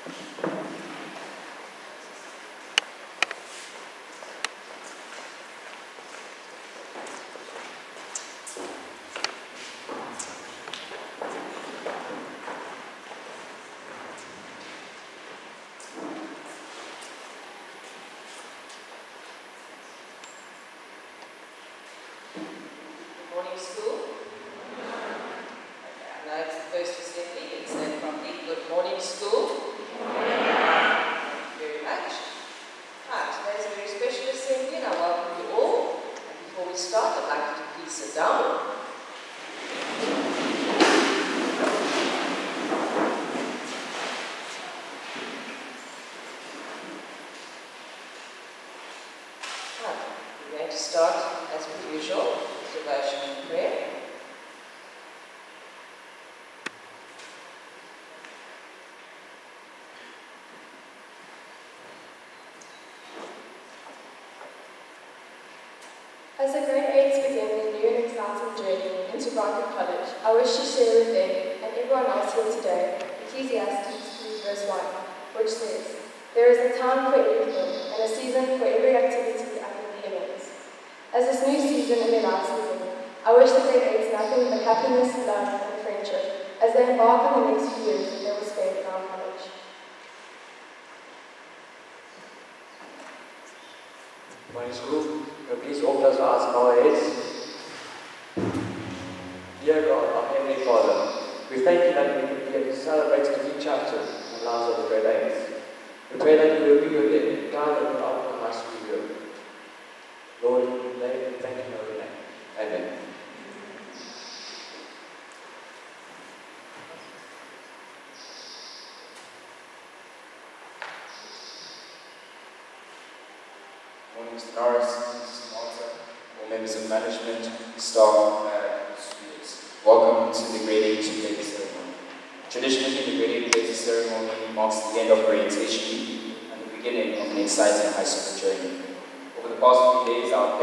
Morning school. Okay, I know it's the first assembly. It's a complete good morning school. Thank you very much. Right, today's a very special assembly and I welcome you all. And before we start, I'd like you to please sit down. Right, we're going to start as per usual. Devotion and prayer. As the grade 8s begin their new and exciting journey into Barker College, I wish to share with them and everyone else here today Ecclesiastes 3 verse 1, which says, "There is a time for everything and a season for every activity under the heavens." As this new season in their lives begins, I wish the grade 8s nothing but happiness, love, and friendship as they embark on the next few years that they will spend in our college. Morning school, please open us our eyes and our heads. Dear God, our Heavenly Father, we thank you that we can be able to celebrate a new chapter in the lives of the grade 8s. We pray that you will be with them, guide them with our high school year. Lord, thank you in your name. Amen. Morning, Mr. Norris, Mrs. Martha, all members of management, staff, and students. Welcome to the grade 8 later ceremony. Traditionally, the grade 8 later ceremony marks the end of orientation week and the beginning of an exciting high school journey. Over the past few days, our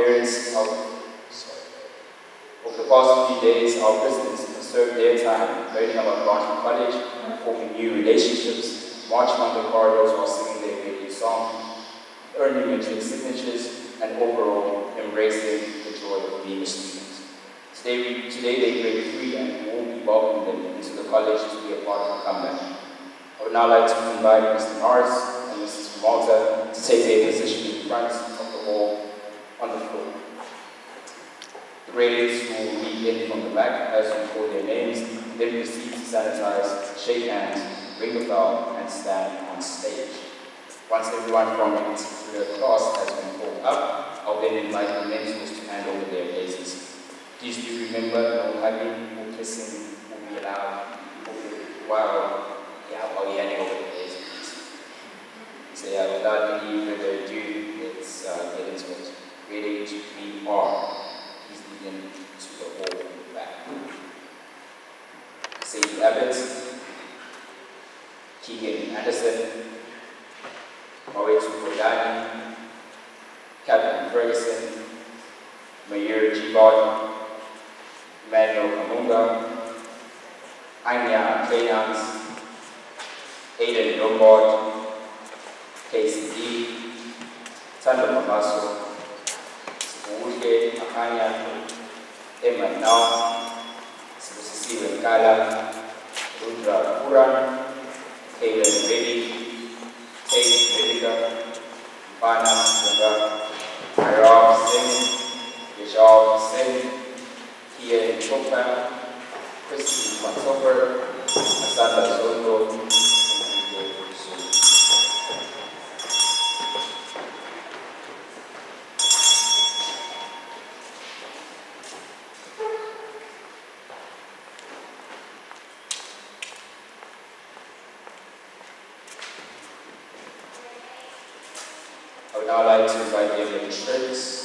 presidents have served their time learning about Barton College, forming new relationships, marching on the corridors while singing their grade 8 song, earning metric signatures, and overall embracing the joy of being a student. Today they grade 3 and we will be welcoming them into the college to be a part of the comeback. I would now like to invite Mr. Norris and Mrs. Malta to take their position in front of the hall on the floor. The grades will lead in from the back as we call their names, then proceed to sanitize, shake hands, ring the bell, and stand on stage. Once everyone from a particular class has been called up, I'll then invite the mentors to hand over their places. Please do remember no hugging or kissing will be allowed while you're handing over the places. So without any further ado, let's get into it. Grade 8, we are. Please lead into the hall in the back. Sadie Abbott, Keegan Anderson, Mauricio Cordani, Captain Ferguson, Mayur Jibard, Emmanuel Kamunga, Anya Clayans, Aiden Lombard, KCD, Tando Mamaso, Sibuke Akanya, Emma Nau, Sibusisi Wenkala, Rudra Puran, Hayden Reddy, Tate Medica, Bana Sunga, Iraq Singh, Yashar Singh, Kian Chopra, Christy Matsoper, Asanda Zondo, and Hugo Su. I would now like to invite the administrators.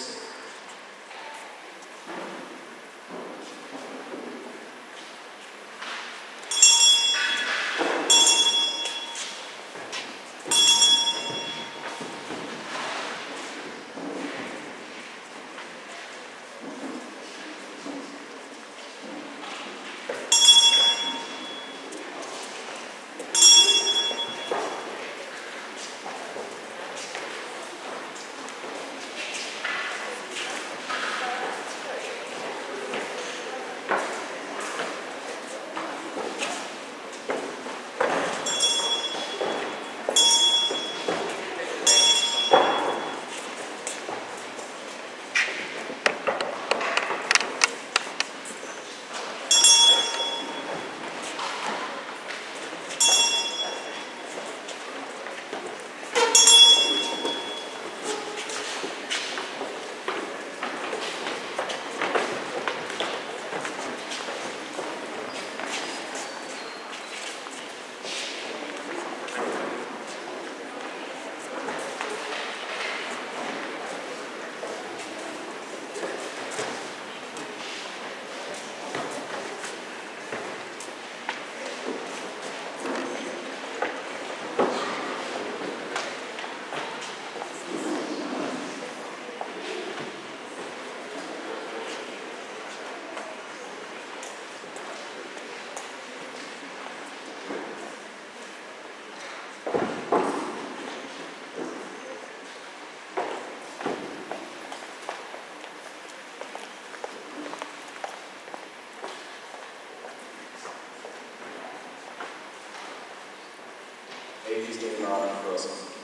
May you please give them a round of applause.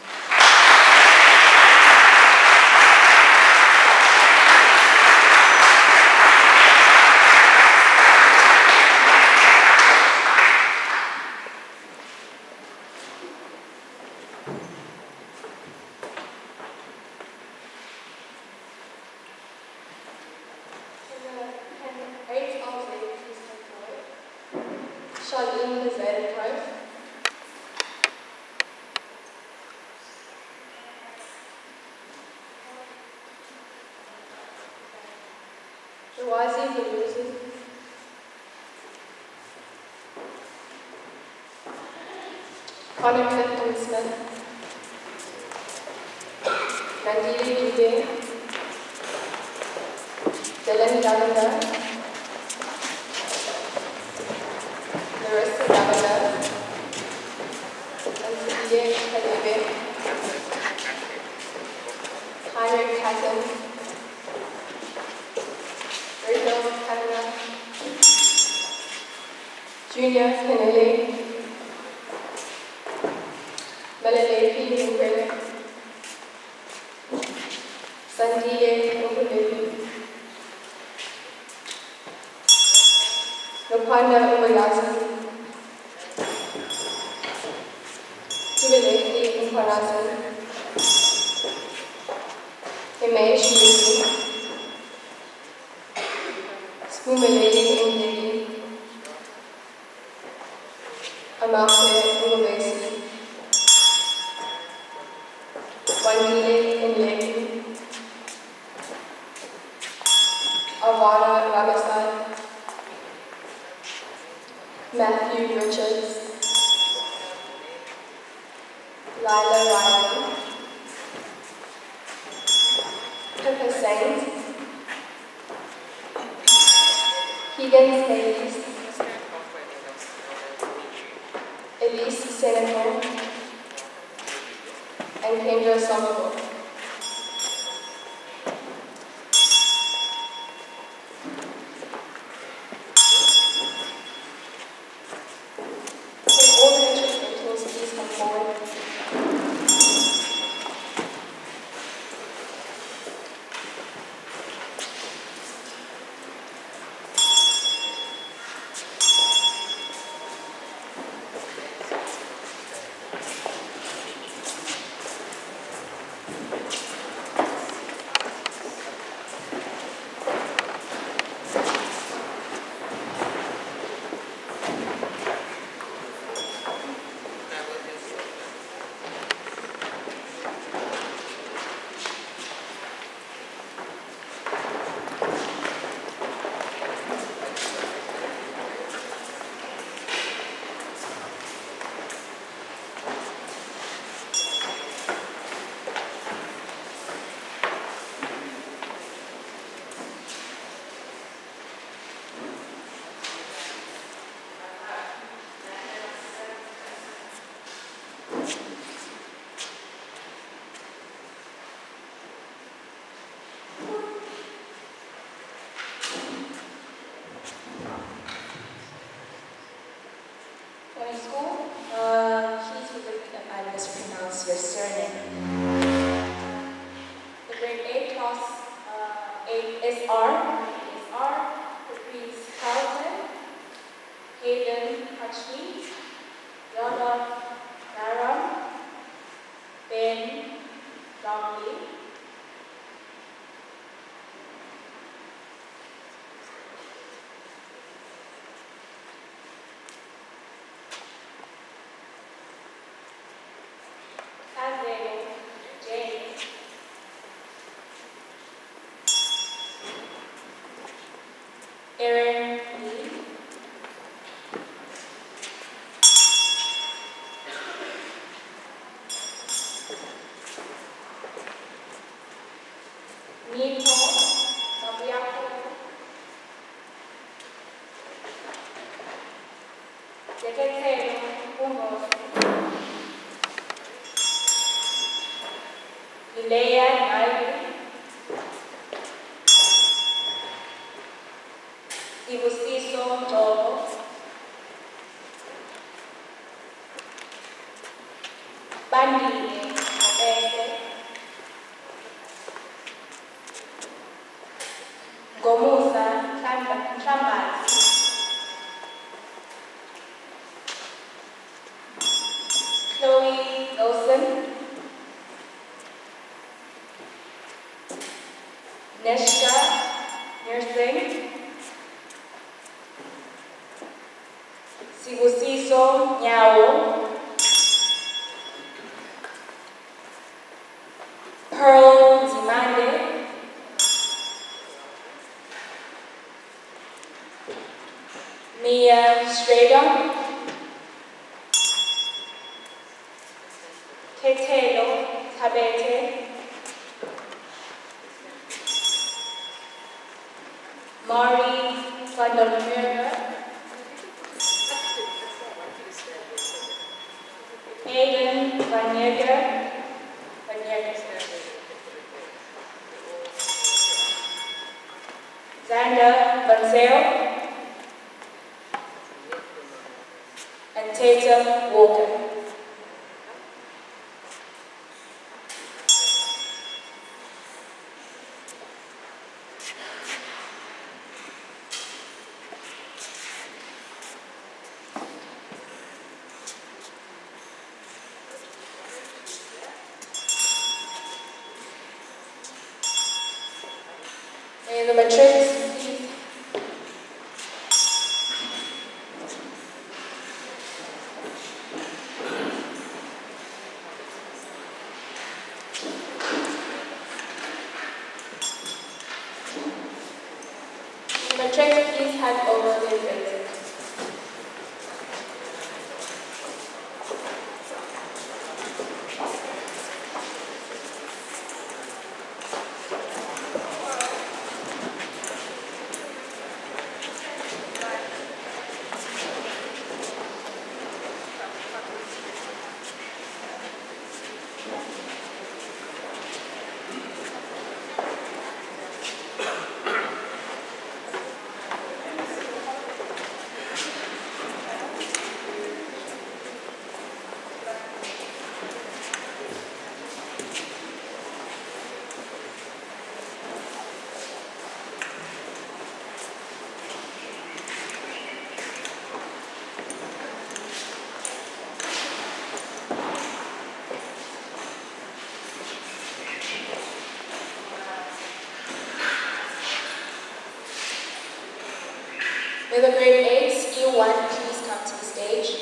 Charlene Lizette Price. Jawazi Valusi. Connor Clifton Smith. Nandili Dubé. Dylan Lavender. Larissa Lavender. Ansiye Khalibe. Heinrich Hatton. Rachel Kanna. Junior Kennedy. Malalepi Mukele. Sandiye Mukele. Lupanda Umayasi. Tuvileki Inkarasi. Himesh Yusu. Spumeleli Indegi. Amake Ungubesi. Wandile Inleki. Avara Ramasad. Matthew Richards. Lila Riley. Pippa Saint. Higgins Hayes. Elise Senecal. And Kendra Somerville. Can all the instrumentals please come forward? Going to school? Please forgive me if I mispronounce your surname. The grade 8 class 8 is R. Caprice Carlton, Hayden Hutchley, Yona Naram, Ben Donnelly, Daniel James, Aaron Lee, Nico Sabiaco, Secretary Pungos, Leia Nairi, Ibusiso Jogo, Bandile, Abese, Gomusa, Mhlambazi, Chloe Wilson, Neshka Nursing, Sibusiso Nyawo, Pearl Zimande, Mia Strader, Ketelo Tabete, Mari van der Merwe, Aiden van Yeger, Xander van Zeel, and Tatum Walker. May the matrix please. The matrix please hand over the grades. May the grade 8s, E1, please come to the stage.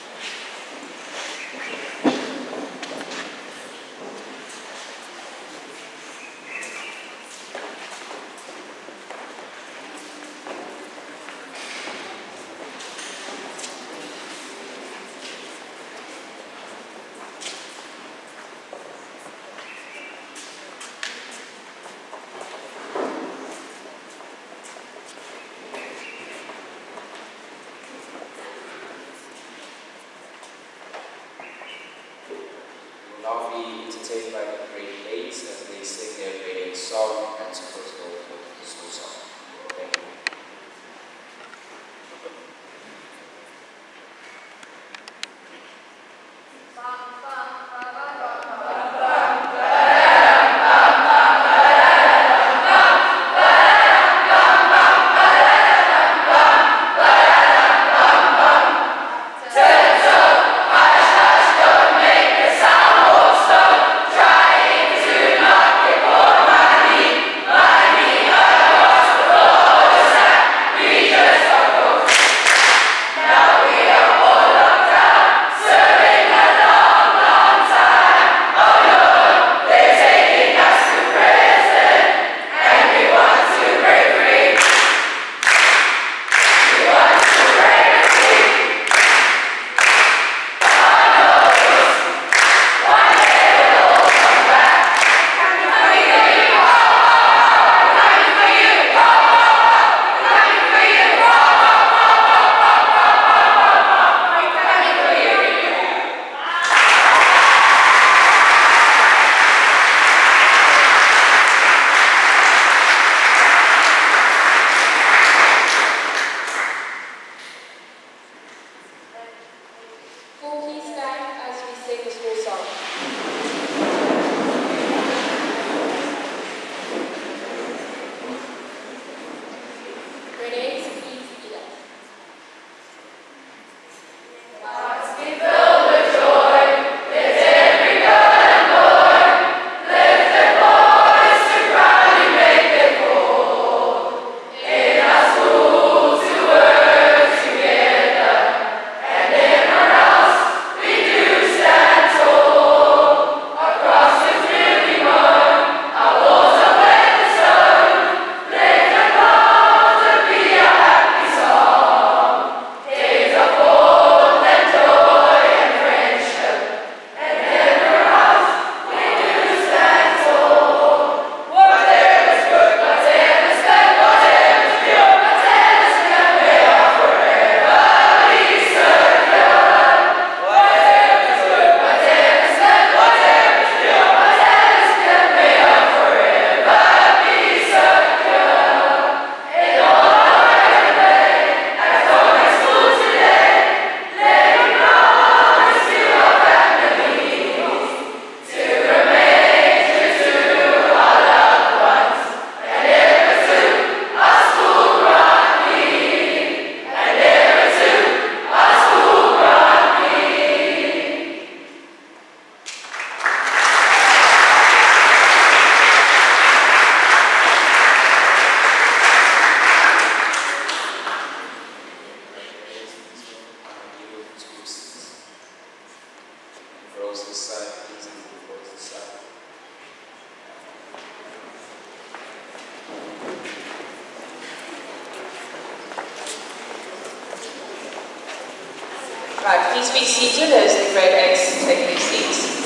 Now be entertained by the grade 8s as they sing their grade 8 song and support the school song. Thank you. Trying to not get bored of my sing the school song. Grade 8, please lead us. Right, please be seated as the grade 8s take their seats.